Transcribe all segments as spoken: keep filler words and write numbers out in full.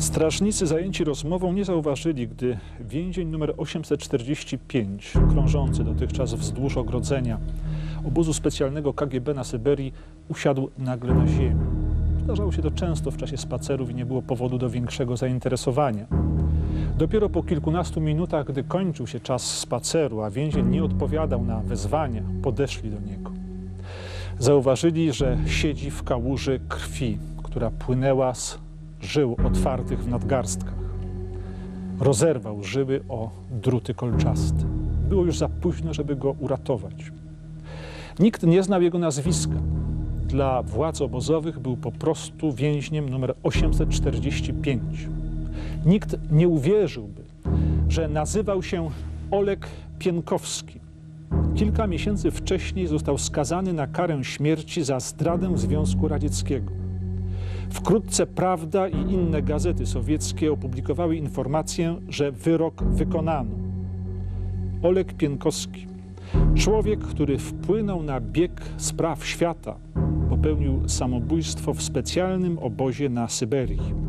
Strażnicy zajęci rozmową nie zauważyli, gdy więzień numer osiemset czterdzieści pięć, krążący dotychczas wzdłuż ogrodzenia obozu specjalnego K G B na Syberii, usiadł nagle na ziemi. Zdarzało się to często w czasie spacerów i nie było powodu do większego zainteresowania. Dopiero po kilkunastu minutach, gdy kończył się czas spaceru, a więzień nie odpowiadał na wezwania, podeszli do niego. Zauważyli, że siedzi w kałuży krwi, która płynęła z żył otwartych w nadgarstkach. Rozerwał żyły o druty kolczaste. Było już za późno, żeby go uratować. Nikt nie znał jego nazwiska. Dla władz obozowych był po prostu więźniem numer osiemset czterdzieści pięć. Nikt nie uwierzyłby, że nazywał się Oleg Pienkowski. Kilka miesięcy wcześniej został skazany na karę śmierci za zdradę Związku Radzieckiego. Wkrótce Prawda i inne gazety sowieckie opublikowały informację, że wyrok wykonano. Oleg Pienkowski, człowiek, który wpłynął na bieg spraw świata, popełnił samobójstwo w specjalnym obozie na Syberii.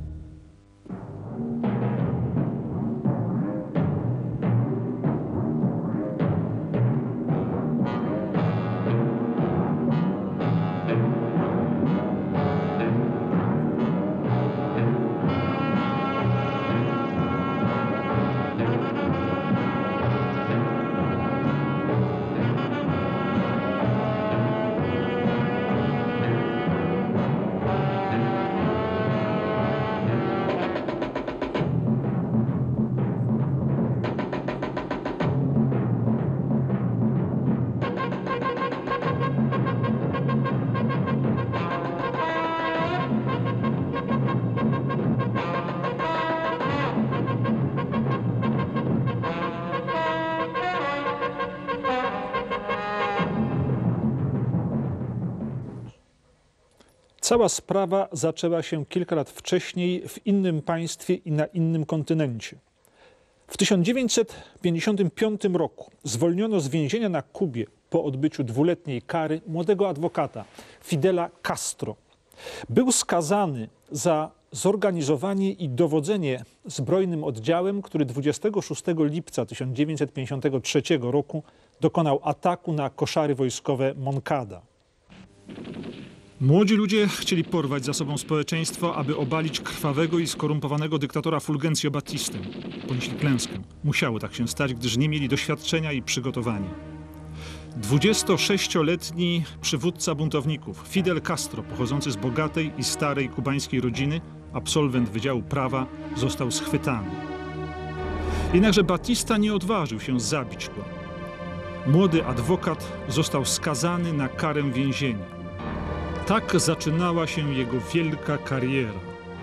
Cała sprawa zaczęła się kilka lat wcześniej w innym państwie i na innym kontynencie. W tysiąc dziewięćset pięćdziesiątym piątym roku zwolniono z więzienia na Kubie po odbyciu dwuletniej kary młodego adwokata Fidela Castro. Był skazany za zorganizowanie i dowodzenie zbrojnym oddziałem, który dwudziestego szóstego lipca tysiąc dziewięćset pięćdziesiątego trzeciego roku dokonał ataku na koszary wojskowe Moncada. Młodzi ludzie chcieli porwać za sobą społeczeństwo, aby obalić krwawego i skorumpowanego dyktatora Fulgencio Batistę. Ponieśli klęskę. Musiało tak się stać, gdyż nie mieli doświadczenia i przygotowania. dwudziestosześcioletni przywódca buntowników Fidel Castro, pochodzący z bogatej i starej kubańskiej rodziny, absolwent Wydziału Prawa, został schwytany. Jednakże Batista nie odważył się zabić go. Młody adwokat został skazany na karę więzienia. Tak zaczynała się jego wielka kariera.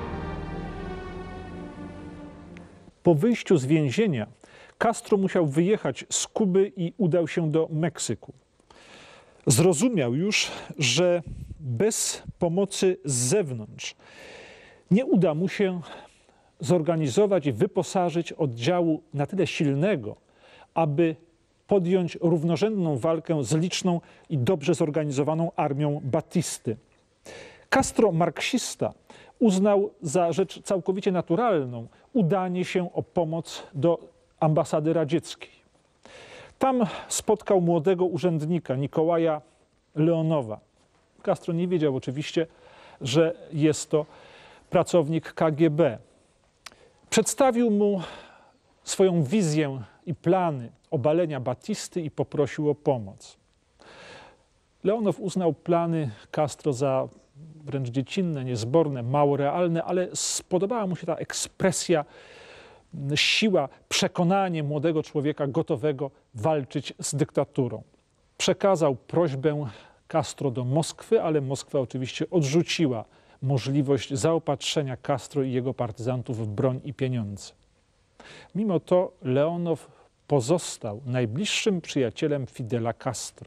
Po wyjściu z więzienia Castro musiał wyjechać z Kuby i udał się do Meksyku. Zrozumiał już, że bez pomocy z zewnątrz nie uda mu się zorganizować i wyposażyć oddziału na tyle silnego, aby podjąć równorzędną walkę z liczną i dobrze zorganizowaną armią Batisty. Castro, marksista, uznał za rzecz całkowicie naturalną udanie się o pomoc do ambasady radzieckiej. Tam spotkał młodego urzędnika Nikołaja Leonowa. Castro nie wiedział oczywiście, że jest to pracownik K G B. Przedstawił mu swoją wizję i plany obalenia Batisty i poprosił o pomoc. Leonow uznał plany Castro za wręcz dziecinne, niezborne, mało realne, ale spodobała mu się ta ekspresja, siła, przekonanie młodego człowieka gotowego walczyć z dyktaturą. Przekazał prośbę Castro do Moskwy, ale Moskwa oczywiście odrzuciła możliwość zaopatrzenia Castro i jego partyzantów w broń i pieniądze. Mimo to Leonow pozostał najbliższym przyjacielem Fidela Castro.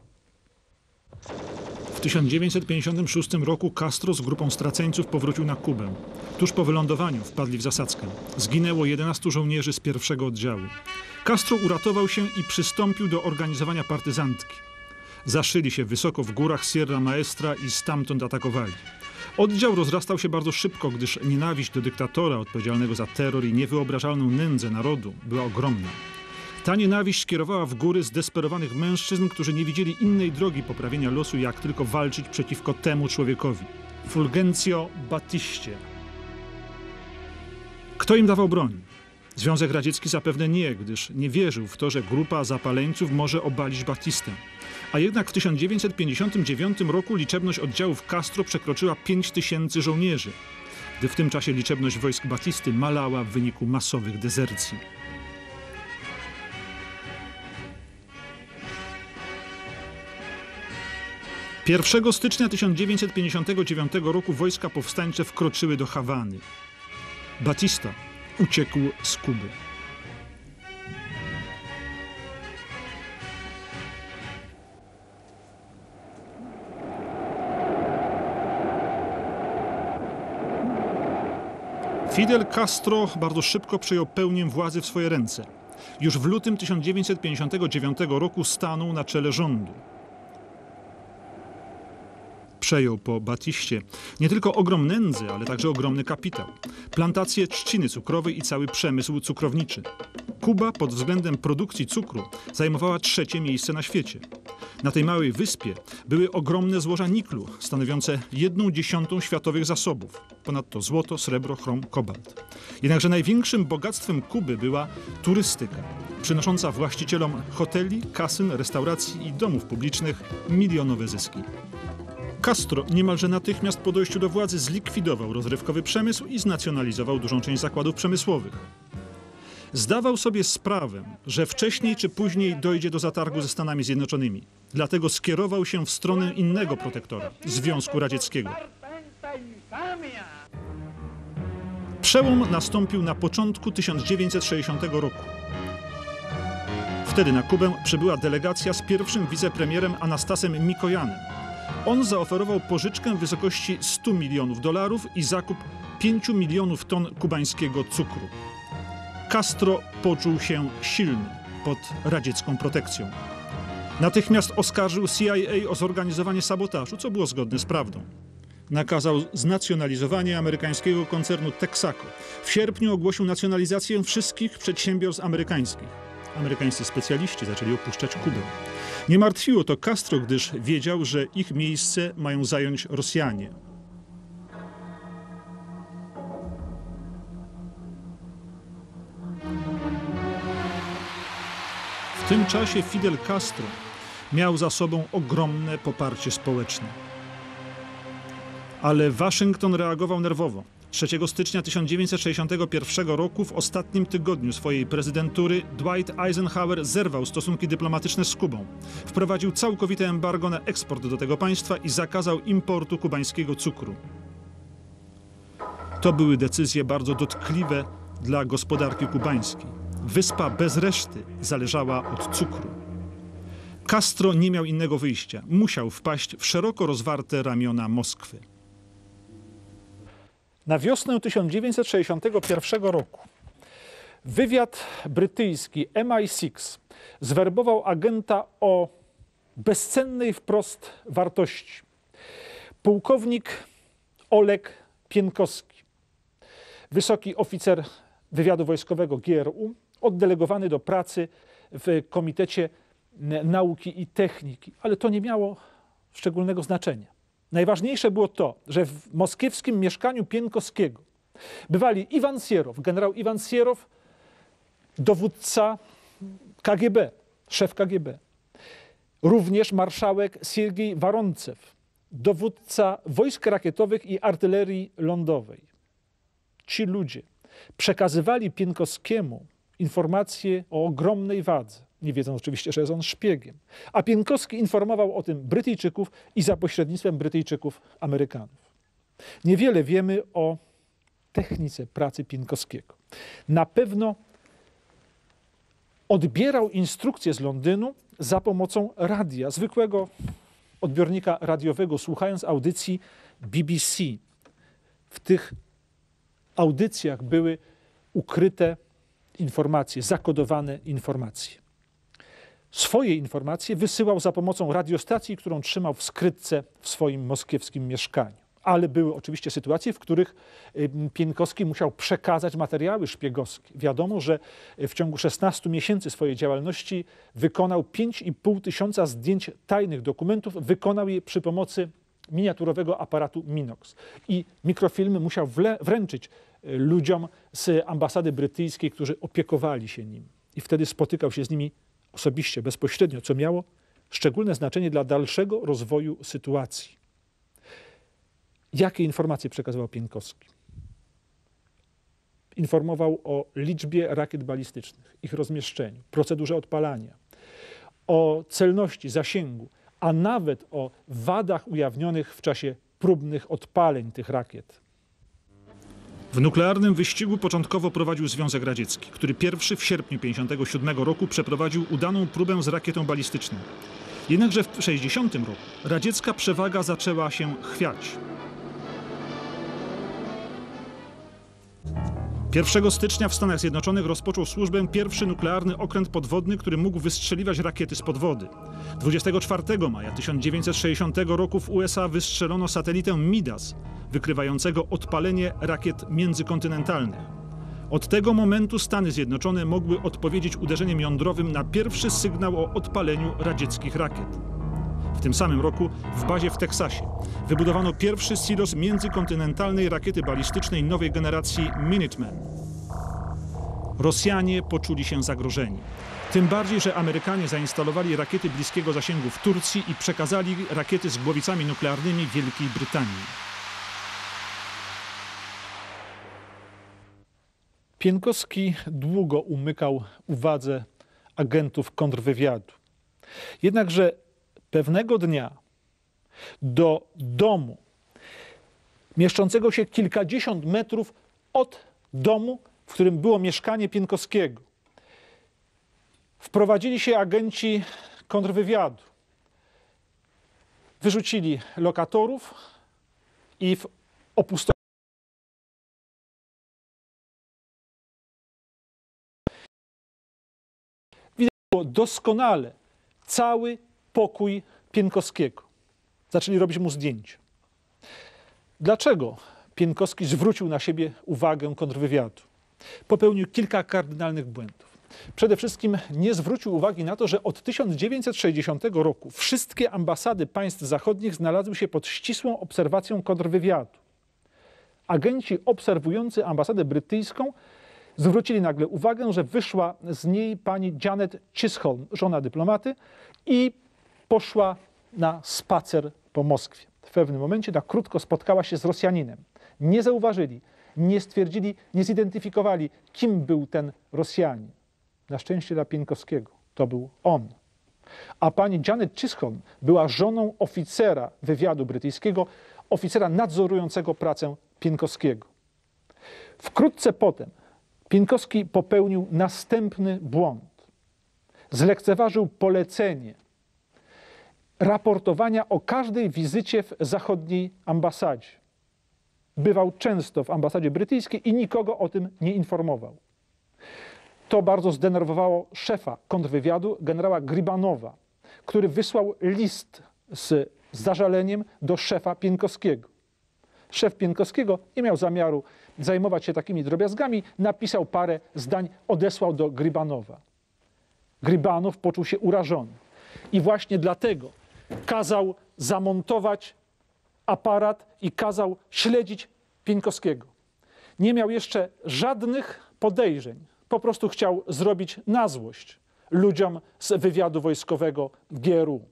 W tysiąc dziewięćset pięćdziesiątym szóstym roku Castro z grupą straceńców powrócił na Kubę. Tuż po wylądowaniu wpadli w zasadzkę. Zginęło jedenastu żołnierzy z pierwszego oddziału. Castro uratował się i przystąpił do organizowania partyzantki. Zaszyli się wysoko w górach Sierra Maestra i stamtąd atakowali. Oddział rozrastał się bardzo szybko, gdyż nienawiść do dyktatora odpowiedzialnego za terror i niewyobrażalną nędzę narodu była ogromna. Ta nienawiść kierowała w góry zdesperowanych mężczyzn, którzy nie widzieli innej drogi poprawienia losu, jak tylko walczyć przeciwko temu człowiekowi. Fulgencio Battiście. Kto im dawał broń? Związek Radziecki zapewne nie, gdyż nie wierzył w to, że grupa zapaleńców może obalić Batistę. A jednak w tysiąc dziewięćset pięćdziesiątym dziewiątym roku liczebność oddziałów Castro przekroczyła pięć tysięcy żołnierzy, gdy w tym czasie liczebność wojsk Batisty malała w wyniku masowych dezercji. pierwszego stycznia tysiąc dziewięćset pięćdziesiątego dziewiątego roku wojska powstańcze wkroczyły do Hawany. Batista uciekł z Kuby. Fidel Castro bardzo szybko przejął pełnię władzy w swoje ręce. Już w lutym tysiąc dziewięćset pięćdziesiątego dziewiątego roku stanął na czele rządu. Przejął po Batiście nie tylko ogrom nędzy, ale także ogromny kapitał. Plantacje trzciny cukrowej i cały przemysł cukrowniczy. Kuba pod względem produkcji cukru zajmowała trzecie miejsce na świecie. Na tej małej wyspie były ogromne złoża niklu, stanowiące jedną dziesiątą światowych zasobów. Ponadto złoto, srebro, chrom, kobalt. Jednakże największym bogactwem Kuby była turystyka, przynosząca właścicielom hoteli, kasyn, restauracji i domów publicznych milionowe zyski. Castro niemalże natychmiast po dojściu do władzy zlikwidował rozrywkowy przemysł i znacjonalizował dużą część zakładów przemysłowych. Zdawał sobie sprawę, że wcześniej czy później dojdzie do zatargu ze Stanami Zjednoczonymi. Dlatego skierował się w stronę innego protektora – Związku Radzieckiego. Przełom nastąpił na początku tysiąc dziewięćset sześćdziesiątego roku. Wtedy na Kubę przybyła delegacja z pierwszym wicepremierem Anastasem Mikojanem. On zaoferował pożyczkę w wysokości stu milionów dolarów i zakup pięciu milionów ton kubańskiego cukru. Castro poczuł się silny pod radziecką protekcją. Natychmiast oskarżył C I A o zorganizowanie sabotażu, co było zgodne z prawdą. Nakazał znacjonalizowanie amerykańskiego koncernu Texaco. W sierpniu ogłosił nacjonalizację wszystkich przedsiębiorstw amerykańskich. Amerykańscy specjaliści zaczęli opuszczać Kubę. Nie martwiło to Castro, gdyż wiedział, że ich miejsce mają zająć Rosjanie. W tym czasie Fidel Castro miał za sobą ogromne poparcie społeczne. Ale Waszyngton reagował nerwowo. trzeciego stycznia tysiąc dziewięćset sześćdziesiątego pierwszego roku, w ostatnim tygodniu swojej prezydentury, Dwight Eisenhower zerwał stosunki dyplomatyczne z Kubą. Wprowadził całkowite embargo na eksport do tego państwa i zakazał importu kubańskiego cukru. To były decyzje bardzo dotkliwe dla gospodarki kubańskiej. Wyspa bez reszty zależała od cukru. Castro nie miał innego wyjścia. Musiał wpaść w szeroko rozwarte ramiona Moskwy. Na wiosnę tysiąc dziewięćset sześćdziesiątego pierwszego roku wywiad brytyjski M I sześć zwerbował agenta o bezcennej wprost wartości. Pułkownik Oleg Pienkowski, wysoki oficer wywiadu wojskowego G R U, oddelegowany do pracy w Komitecie Nauki i Techniki, ale to nie miało szczególnego znaczenia. Najważniejsze było to, że w moskiewskim mieszkaniu Pienkowskiego bywali Iwan Sierow, generał Iwan Sierow, dowódca K G B, szef K G B, również marszałek Siergiej Warontcew, dowódca wojsk rakietowych i artylerii lądowej. Ci ludzie przekazywali Pienkowskiemu informacje o ogromnej wadze. Nie wiedząc oczywiście, że jest on szpiegiem. A Pienkowski informował o tym Brytyjczyków i za pośrednictwem Brytyjczyków Amerykanów. Niewiele wiemy o technice pracy Pienkowskiego. Na pewno odbierał instrukcje z Londynu za pomocą radia, zwykłego odbiornika radiowego, słuchając audycji B B C. W tych audycjach były ukryte informacje, zakodowane informacje. Swoje informacje wysyłał za pomocą radiostacji, którą trzymał w skrytce w swoim moskiewskim mieszkaniu. Ale były oczywiście sytuacje, w których Pieńkowski musiał przekazać materiały szpiegowskie. Wiadomo, że w ciągu szesnastu miesięcy swojej działalności wykonał pięć i pół tysiąca zdjęć tajnych dokumentów. Wykonał je przy pomocy miniaturowego aparatu Minox. I mikrofilmy musiał wręczyć ludziom z ambasady brytyjskiej, którzy opiekowali się nim. I wtedy spotykał się z nimi osobiście, bezpośrednio, co miało szczególne znaczenie dla dalszego rozwoju sytuacji. Jakie informacje przekazywał Pieńkowski? Informował o liczbie rakiet balistycznych, ich rozmieszczeniu, procedurze odpalania, o celności, zasięgu, a nawet o wadach ujawnionych w czasie próbnych odpaleń tych rakiet. W nuklearnym wyścigu początkowo prowadził Związek Radziecki, który pierwszy w sierpniu tysiąc dziewięćset pięćdziesiątego siódmego roku przeprowadził udaną próbę z rakietą balistyczną. Jednakże w tysiąc dziewięćset sześćdziesiątym roku radziecka przewaga zaczęła się chwiać. pierwszego stycznia w Stanach Zjednoczonych rozpoczął służbę pierwszy nuklearny okręt podwodny, który mógł wystrzeliwać rakiety spod wody. dwudziestego czwartego maja tysiąc dziewięćset sześćdziesiątego roku w U S A wystrzelono satelitę Midas, wykrywającego odpalenie rakiet międzykontynentalnych. Od tego momentu Stany Zjednoczone mogły odpowiedzieć uderzeniem jądrowym na pierwszy sygnał o odpaleniu radzieckich rakiet. W tym samym roku w bazie w Teksasie wybudowano pierwszy silos międzykontynentalnej rakiety balistycznej nowej generacji Minuteman. Rosjanie poczuli się zagrożeni. Tym bardziej, że Amerykanie zainstalowali rakiety bliskiego zasięgu w Turcji i przekazali rakiety z głowicami nuklearnymi Wielkiej Brytanii. Pieńkowski długo umykał uwadze agentów kontrwywiadu. Jednakże pewnego dnia do domu mieszczącego się kilkadziesiąt metrów od domu, w którym było mieszkanie Pieńkowskiego, wprowadzili się agenci kontrwywiadu. Wyrzucili lokatorów i w opustoszonym widać było doskonale cały pokój Pieńkowskiego. Zaczęli robić mu zdjęcia. Dlaczego Pieńkowski zwrócił na siebie uwagę kontrwywiadu? Popełnił kilka kardynalnych błędów. Przede wszystkim nie zwrócił uwagi na to, że od tysiąc dziewięćset sześćdziesiątego roku wszystkie ambasady państw zachodnich znalazły się pod ścisłą obserwacją kontrwywiadu. Agenci obserwujący ambasadę brytyjską zwrócili nagle uwagę, że wyszła z niej pani Janet Chisholm, żona dyplomaty, i poszła na spacer po Moskwie. W pewnym momencie na krótko spotkała się z Rosjaninem. Nie zauważyli, nie stwierdzili, nie zidentyfikowali, kim był ten Rosjanin. Na szczęście dla Pieńkowskiego to był on. A pani Janet Chisholm była żoną oficera wywiadu brytyjskiego, oficera nadzorującego pracę Pieńkowskiego. Wkrótce potem Pieńkowski popełnił następny błąd. Zlekceważył polecenie raportowania o każdej wizycie w zachodniej ambasadzie. Bywał często w ambasadzie brytyjskiej i nikogo o tym nie informował. To bardzo zdenerwowało szefa kontrwywiadu, generała Gribanowa, który wysłał list z zażaleniem do szefa Pieńkowskiego. Szef Pieńkowskiego nie miał zamiaru zajmować się takimi drobiazgami, napisał parę zdań, odesłał do Gribanowa. Gribanow poczuł się urażony i właśnie dlatego kazał zamontować aparat i kazał śledzić Pieńkowskiego. Nie miał jeszcze żadnych podejrzeń. Po prostu chciał zrobić na złość ludziom z wywiadu wojskowego G R U.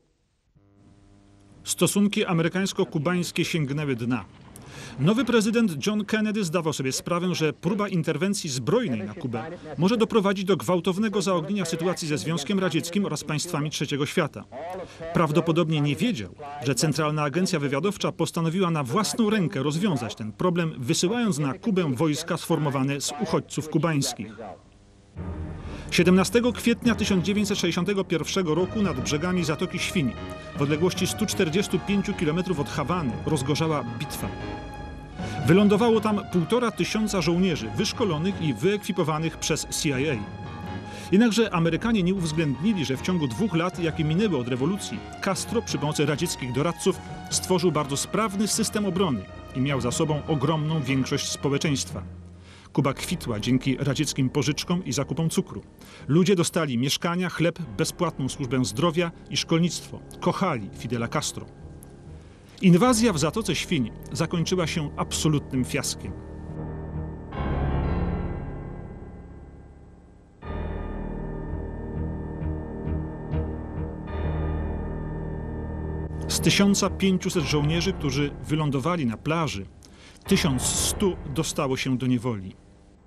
Stosunki amerykańsko-kubańskie sięgnęły dna. Nowy prezydent John Kennedy zdawał sobie sprawę, że próba interwencji zbrojnej na Kubę może doprowadzić do gwałtownego zaognienia sytuacji ze Związkiem Radzieckim oraz państwami trzeciego świata. Prawdopodobnie nie wiedział, że Centralna Agencja Wywiadowcza postanowiła na własną rękę rozwiązać ten problem, wysyłając na Kubę wojska sformowane z uchodźców kubańskich. siedemnastego kwietnia tysiąc dziewięćset sześćdziesiątego pierwszego roku nad brzegami Zatoki Świń, w odległości stu czterdziestu pięciu kilometrów od Hawany, rozgorzała bitwa. Wylądowało tam półtora tysiąca żołnierzy wyszkolonych i wyekwipowanych przez C I A. Jednakże Amerykanie nie uwzględnili, że w ciągu dwóch lat, jakie minęły od rewolucji, Castro przy pomocy radzieckich doradców stworzył bardzo sprawny system obrony, i miał za sobą ogromną większość społeczeństwa. Kuba kwitła dzięki radzieckim pożyczkom i zakupom cukru. Ludzie dostali mieszkania, chleb, bezpłatną służbę zdrowia i szkolnictwo. Kochali Fidela Castro. Inwazja w Zatoce Świń zakończyła się absolutnym fiaskiem. Z tysiąca pięciuset żołnierzy, którzy wylądowali na plaży, tysiąc stu dostało się do niewoli.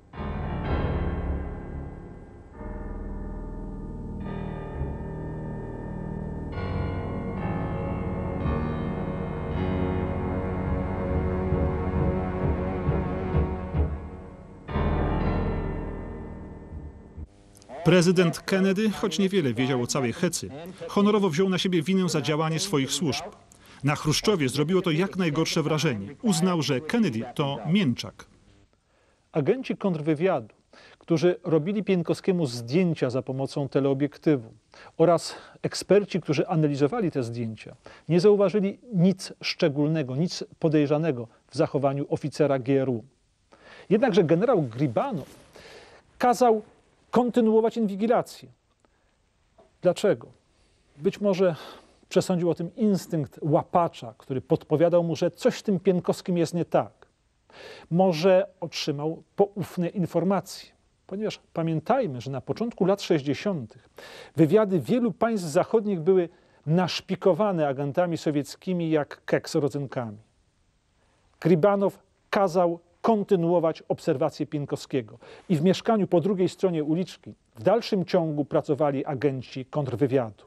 Prezydent Kennedy, choć niewiele wiedział o całej hecy, honorowo wziął na siebie winę za działanie swoich służb. Na Chruszczowie zrobiło to jak najgorsze wrażenie. Uznał, że Kennedy to mięczak. Agenci kontrwywiadu, którzy robili Pieńkowskiemu zdjęcia za pomocą teleobiektywu, oraz eksperci, którzy analizowali te zdjęcia, nie zauważyli nic szczególnego, nic podejrzanego w zachowaniu oficera G R U. Jednakże generał Gribanow kazał kontynuować inwigilację. Dlaczego? Być może przesądził o tym instynkt łapacza, który podpowiadał mu, że coś z tym Pieńkowskim jest nie tak. Może otrzymał poufne informacje, ponieważ pamiętajmy, że na początku lat sześćdziesiątych wywiady wielu państw zachodnich były naszpikowane agentami sowieckimi jak keks rodzynkami. Gribanow kazał kontynuować obserwację Pieńkowskiego i w mieszkaniu po drugiej stronie uliczki w dalszym ciągu pracowali agenci kontrwywiadu.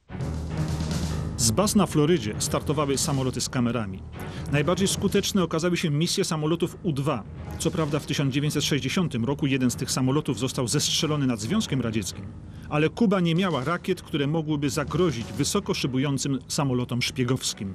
Z baz na Florydzie startowały samoloty z kamerami. Najbardziej skuteczne okazały się misje samolotów U dwa. Co prawda w tysiąc dziewięćset sześćdziesiątym roku jeden z tych samolotów został zestrzelony nad Związkiem Radzieckim, ale Kuba nie miała rakiet, które mogłyby zagrozić wysoko szybującym samolotom szpiegowskim.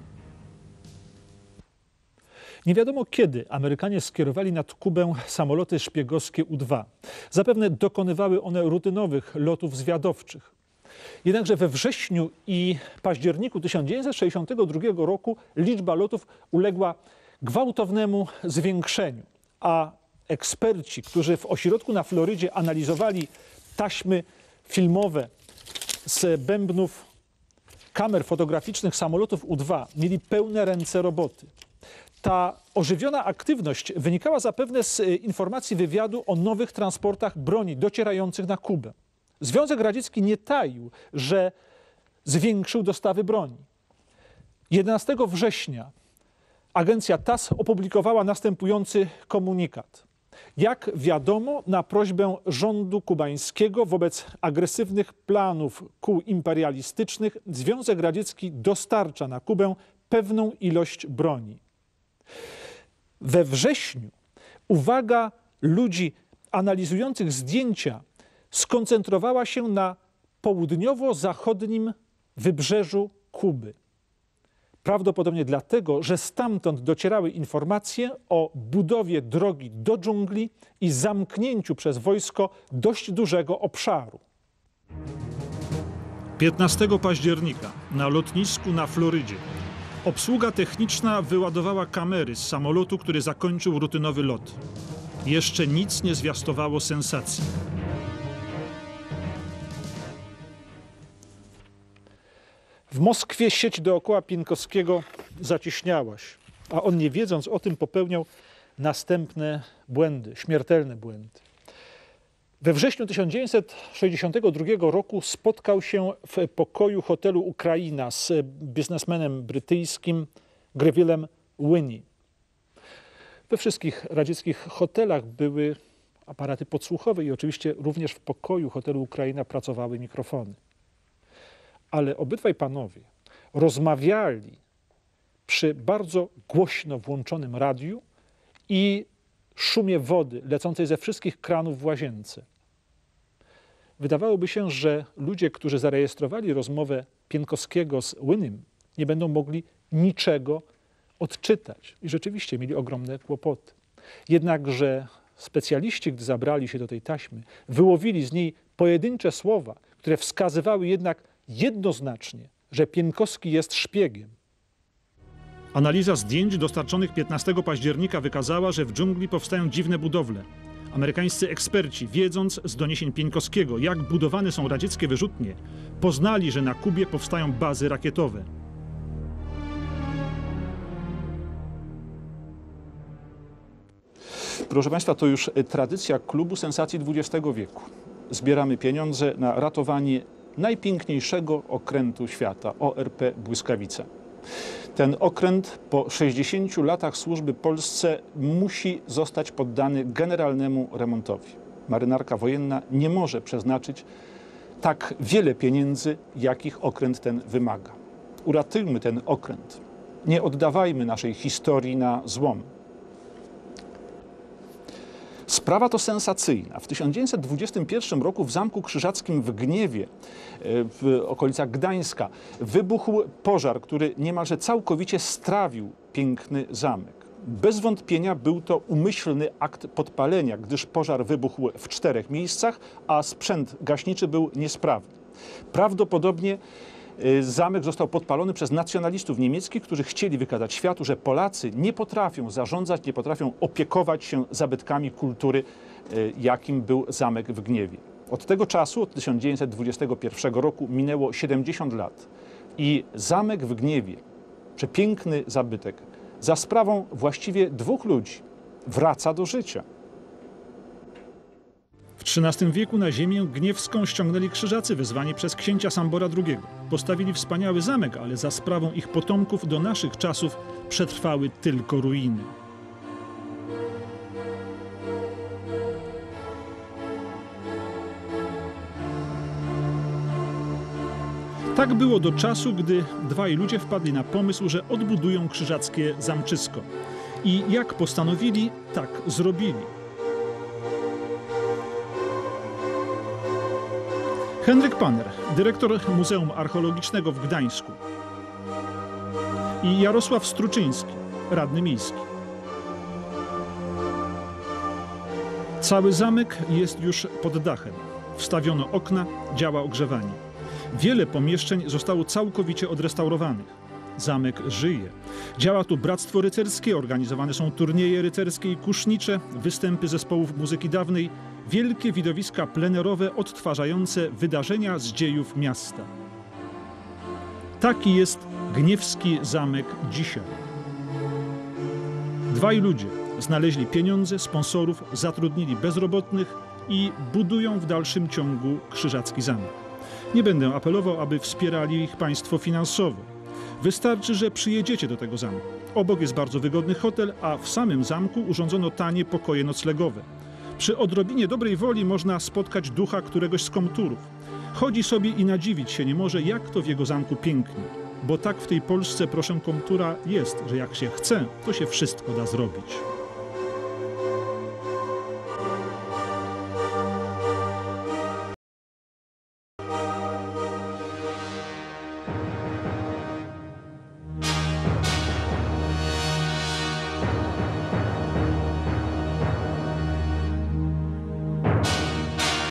Nie wiadomo kiedy Amerykanie skierowali nad Kubę samoloty szpiegowskie U dwa. Zapewne dokonywały one rutynowych lotów zwiadowczych. Jednakże we wrześniu i październiku tysiąc dziewięćset sześćdziesiątego drugiego roku liczba lotów uległa gwałtownemu zwiększeniu, a eksperci, którzy w ośrodku na Florydzie analizowali taśmy filmowe z bębnów kamer fotograficznych samolotów U dwa, mieli pełne ręce roboty. Ta ożywiona aktywność wynikała zapewne z informacji wywiadu o nowych transportach broni docierających na Kubę. Związek Radziecki nie taił, że zwiększył dostawy broni. jedenastego września agencja T A S S opublikowała następujący komunikat. Jak wiadomo, na prośbę rządu kubańskiego wobec agresywnych planów kół imperialistycznych Związek Radziecki dostarcza na Kubę pewną ilość broni. We wrześniu uwaga ludzi analizujących zdjęcia skoncentrowała się na południowo-zachodnim wybrzeżu Kuby. Prawdopodobnie dlatego, że stamtąd docierały informacje o budowie drogi do dżungli i zamknięciu przez wojsko dość dużego obszaru. piętnastego października na lotnisku na Florydzie obsługa techniczna wyładowała kamery z samolotu, który zakończył rutynowy lot. Jeszcze nic nie zwiastowało sensacji. W Moskwie sieć dookoła Pieńkowskiego zacieśniała się, a on, nie wiedząc o tym, popełniał następne błędy, śmiertelne błędy. We wrześniu tysiąc dziewięćset sześćdziesiątego drugiego roku spotkał się w pokoju hotelu Ukraina z biznesmenem brytyjskim Grevillem Winnie. We wszystkich radzieckich hotelach były aparaty podsłuchowe i oczywiście również w pokoju hotelu Ukraina pracowały mikrofony. Ale obydwaj panowie rozmawiali przy bardzo głośno włączonym radiu i szumie wody lecącej ze wszystkich kranów w łazience. Wydawałoby się, że ludzie, którzy zarejestrowali rozmowę Pieńkowskiego z Winnym, nie będą mogli niczego odczytać. I rzeczywiście mieli ogromne kłopoty. Jednakże specjaliści, gdy zabrali się do tej taśmy, wyłowili z niej pojedyncze słowa, które wskazywały jednak jednoznacznie, że Pieńkowski jest szpiegiem. Analiza zdjęć dostarczonych piętnastego października wykazała, że w dżungli powstają dziwne budowle. Amerykańscy eksperci, wiedząc z doniesień Pieńkowskiego, jak budowane są radzieckie wyrzutnie, poznali, że na Kubie powstają bazy rakietowe. Proszę Państwa, to już tradycja klubu sensacji dwudziestego wieku. Zbieramy pieniądze na ratowanie najpiękniejszego okrętu świata, O R P Błyskawica. Ten okręt po sześćdziesięciu latach służby Polsce musi zostać poddany generalnemu remontowi. Marynarka wojenna nie może przeznaczyć tak wiele pieniędzy, jakich okręt ten wymaga. Uratujmy ten okręt. Nie oddawajmy naszej historii na złom. Sprawa to sensacyjna. W tysiąc dziewięćset dwudziestym pierwszym roku w Zamku Krzyżackim w Gniewie, w okolicach Gdańska, wybuchł pożar, który niemalże całkowicie strawił piękny zamek. Bez wątpienia był to umyślny akt podpalenia, gdyż pożar wybuchł w czterech miejscach, a sprzęt gaśniczy był niesprawny. Prawdopodobnie zamek został podpalony przez nacjonalistów niemieckich, którzy chcieli wykazać światu, że Polacy nie potrafią zarządzać, nie potrafią opiekować się zabytkami kultury, jakim był zamek w Gniewie. Od tego czasu, od tysiąc dziewięćset dwudziestego pierwszego roku, minęło siedemdziesiąt lat i zamek w Gniewie, przepiękny zabytek, za sprawą właściwie dwóch ludzi wraca do życia. W trzynastym wieku na ziemię gniewską ściągnęli krzyżacy wezwani przez księcia Sambora drugiego. Postawili wspaniały zamek, ale za sprawą ich potomków do naszych czasów przetrwały tylko ruiny. Tak było do czasu, gdy dwaj ludzie wpadli na pomysł, że odbudują krzyżackie zamczysko. I jak postanowili, tak zrobili. Henryk Panner, dyrektor Muzeum Archeologicznego w Gdańsku, i Jarosław Struczyński, radny miejski. Cały zamek jest już pod dachem. Wstawiono okna, działa ogrzewanie. Wiele pomieszczeń zostało całkowicie odrestaurowanych. Zamek żyje. Działa tu bractwo rycerskie, organizowane są turnieje rycerskie i kusznicze, występy zespołów muzyki dawnej, wielkie widowiska plenerowe odtwarzające wydarzenia z dziejów miasta. Taki jest gniewski zamek dzisiaj. Dwaj ludzie znaleźli pieniądze, sponsorów, zatrudnili bezrobotnych i budują w dalszym ciągu krzyżacki zamek. Nie będę apelował, aby wspierali ich państwo finansowo. Wystarczy, że przyjedziecie do tego zamku. Obok jest bardzo wygodny hotel, a w samym zamku urządzono tanie pokoje noclegowe. Przy odrobinie dobrej woli można spotkać ducha któregoś z komturów. Chodzi sobie i nadziwić się nie może, jak to w jego zamku pięknie. Bo tak w tej Polsce, proszę komtura, jest, że jak się chce, to się wszystko da zrobić.